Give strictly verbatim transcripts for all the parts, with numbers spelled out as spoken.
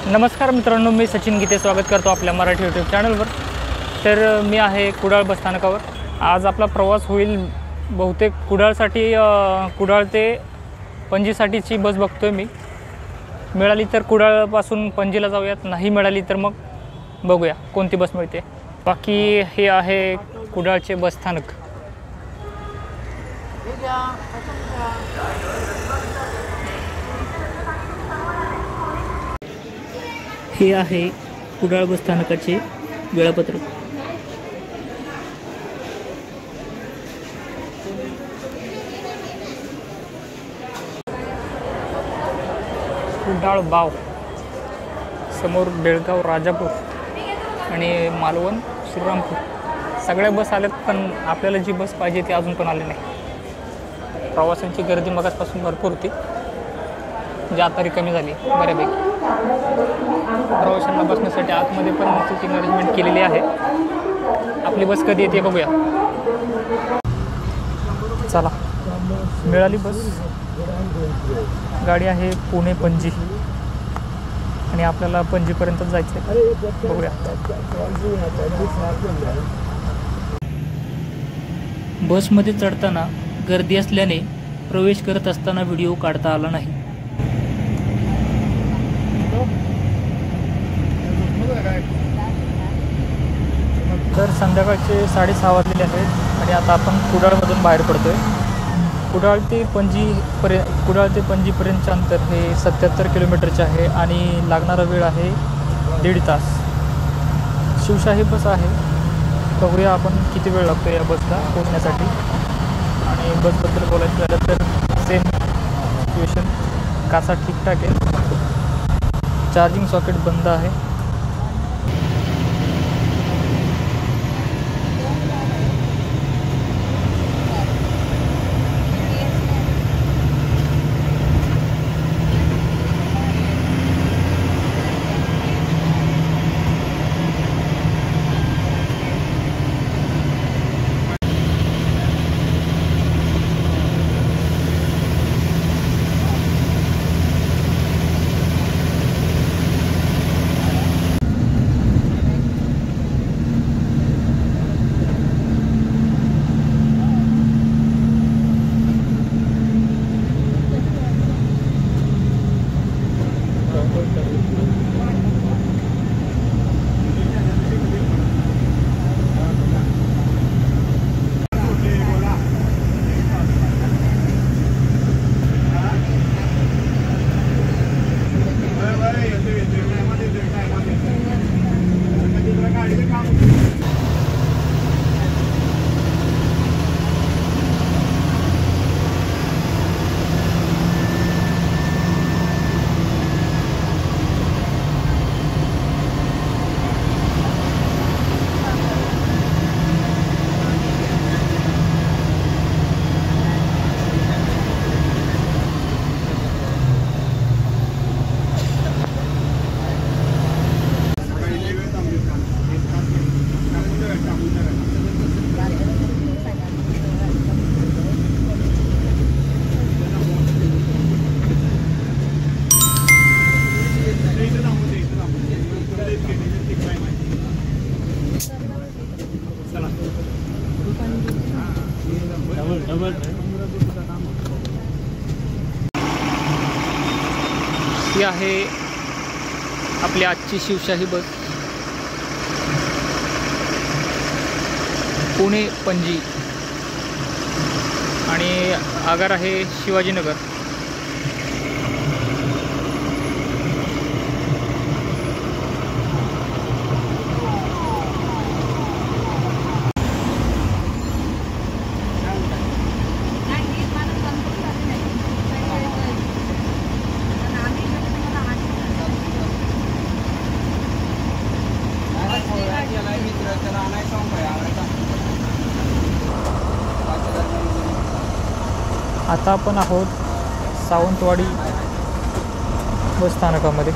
नमस्कार मित्रांनो, मी सचिन गीते स्वागत करतो आपल्या मराठी यूट्यूब चॅनलवर। तर मी आहे कुडाळ बसस्थानकावर। आज आपला प्रवास होईल बहुतेक कुडाळसाठी, कुडाळ ते पणजीसाठीची बस बघतोय मी। मिळाली तर कुडाळपासून पणजीला जाऊयात, नाही मिळाली तर मग बघूया कोणती बस मिळते। बाकी हे आहे कुडाळचे बसस्थानक। हे आहे कुडाळ बसस्थानकाचे वेळापत्रक। कुडाळ बाव, समोर बेळगाव राजापूर आणि मालवण श्रीरामपूर सगळ्या बस आल्यात, पण आपल्याला जी बस पाहिजे ती अजून पण आली नाही। प्रवाशांची गर्दी मगासपासून भरपूर होती, जी आता रिकामी झाली बऱ्यापैकी। प्रवाशांना बसण्यासाठी आतमध्ये पण सीटिंग अरेंजमेंट केलेली आहे। आपली बस कधी येते बघूया। चला, मिळाली बस। गाडी आहे पुणे पणजी आणि आपल्याला पणजीपर्यंतच जायचं आहे। बघूया। बसमध्ये चढताना गर्दी असल्याने प्रवेश करत असताना व्हिडिओ काढता आला नाही। तर संध्याकाळचे साडेसहा वाजलेले आहेत आणि आता आपण कुडाळमधून बाहेर पडतोय। कुडाळ ते पणजीपर्यंत कुडाळ ते पणजीपर्यंतचे अंतर हे सत्याहत्तर किलोमीटरचे आहे आणि लागणारा वेळ आहे दीड तास। शिवशाही बस आहे, बघूया आपण किती वेळ लागतो या बसला पोहोचण्यासाठी। आणि बसबद्दल बोलायचं झालं तर सेम सिच्युएशन, काचा ठीकठाक आहे, चार्जिंग सॉकेट बंद आहे। ही आहे आपली आजची शिवशाही बस, पुणे पणजी आणि आगार आहे शिवाजीनगर। आता आपण आहोत सावंतवाडी बसस्थानकामध्ये।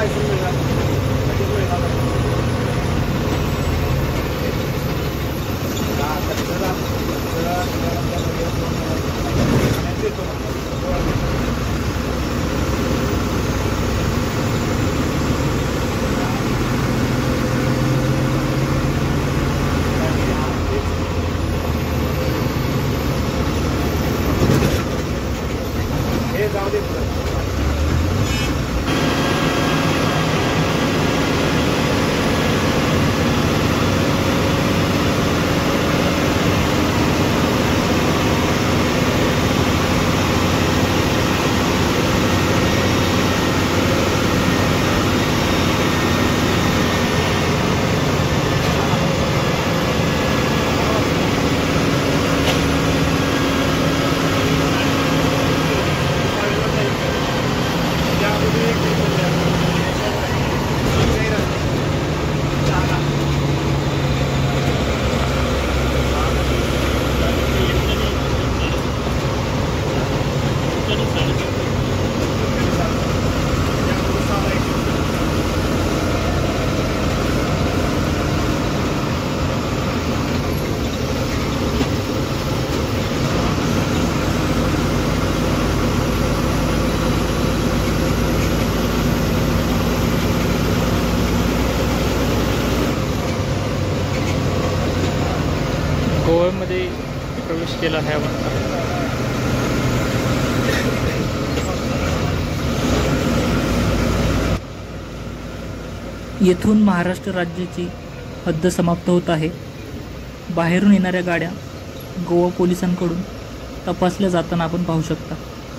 गोव्यामध्ये प्रवेश केला आहे आपण. येथून महाराष्ट्र राज्याची हद्द समाप्त होत आहे. बाहेरून येणाऱ्या गाड्या गोवा पोलिसांकडून तपासल्या जाताना आपण पाहू शकता.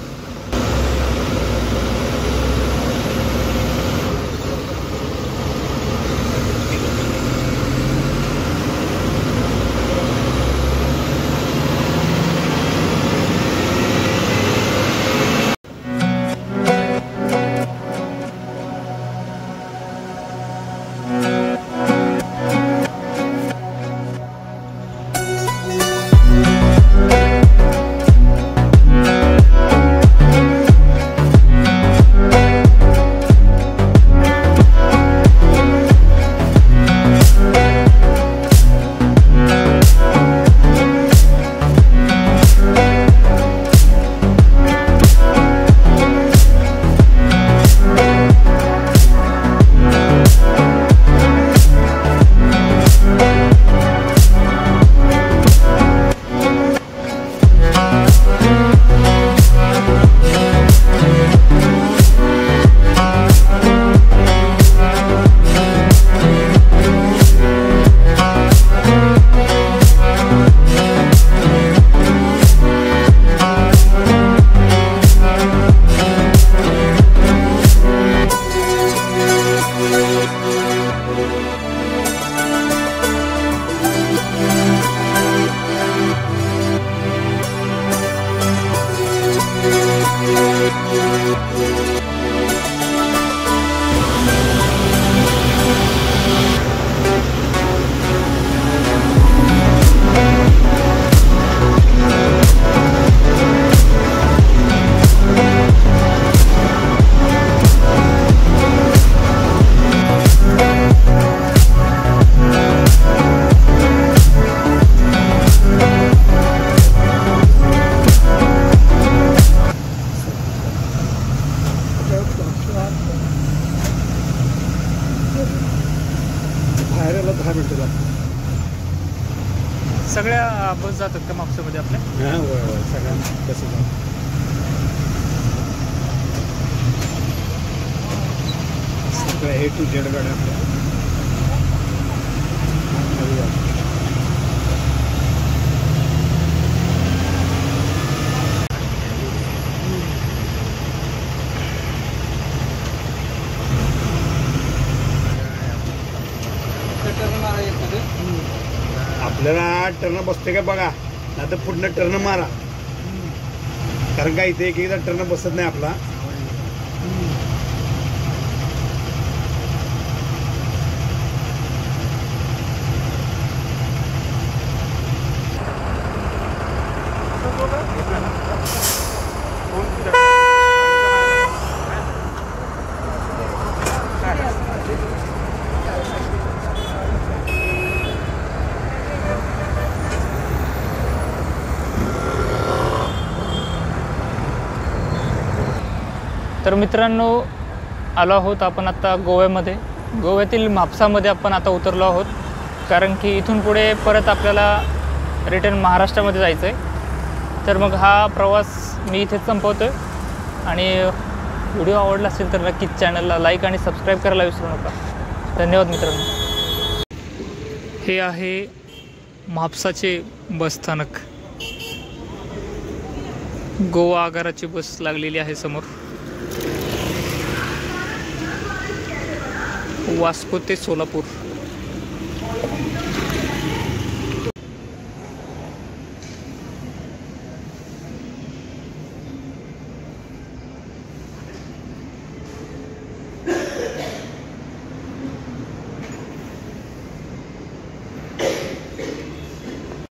सगळ्या बस जातात का मापसामध्ये आपल्या? हां सगळ्यांना कसं जातं. सगळं ए टू झेड गाड्या आपल्या. आपल्याला टर्न बसते का बघा, नाही तर पुढनं टर्न मारा, कारण का इथे एक एकदा टर्न बसत नाही आपला. तर मित्रांनो, आलो आहोत आपण आता गोव्यामध्ये. गोव्यातील म्हापसामध्ये आपण आता उतरलो आहोत, कारण की इथून पुढे परत आपल्याला रिटर्न महाराष्ट्रामध्ये जायचं आहे. तर मग हा प्रवास मी इथेच संपवतो आहे. आणि व्हिडिओ आवडला असेल तर नक्कीच चॅनलला लाईक आणि सबस्क्राईब करायला विसरू नका. धन्यवाद मित्रांनो. हे आहे म्हापसाचे बसस्थानक. गोवा आगाराची बस लागलेली आहे समोर. वास्को ते सोलापूर.